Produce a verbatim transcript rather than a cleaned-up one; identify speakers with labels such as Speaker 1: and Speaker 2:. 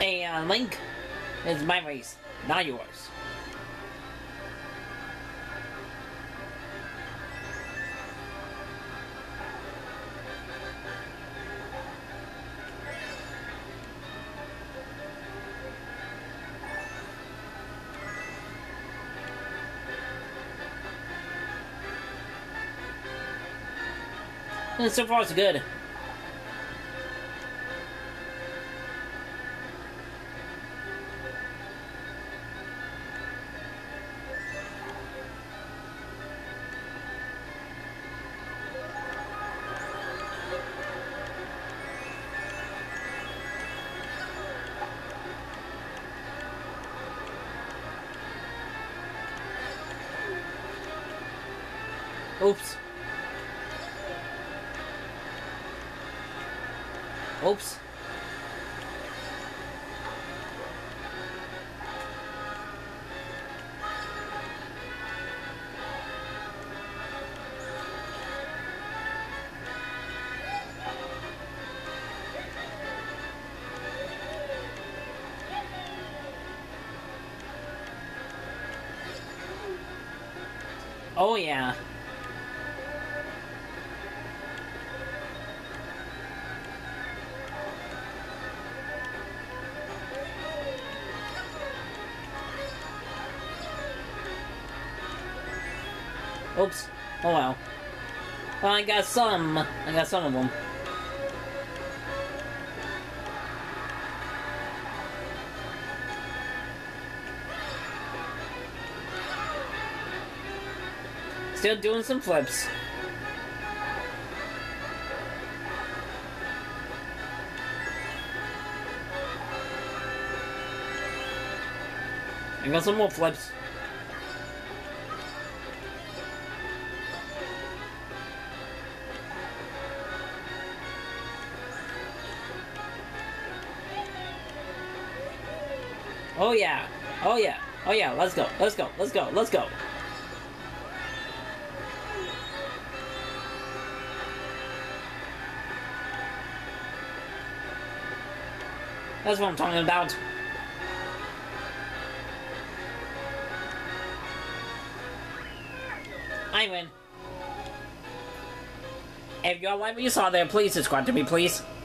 Speaker 1: Hey, uh, Link, it's my race, not yours. And so far, so good. Oops. Oops. Oh yeah. Oops. Oh well. Well, I got some. I got some of them. Still doing some flips. I got some more flips. Oh yeah. Oh yeah. Oh yeah. Let's go. Let's go. Let's go. Let's go. That's what I'm talking about. I win. If you all like what you saw there, please subscribe to me, please.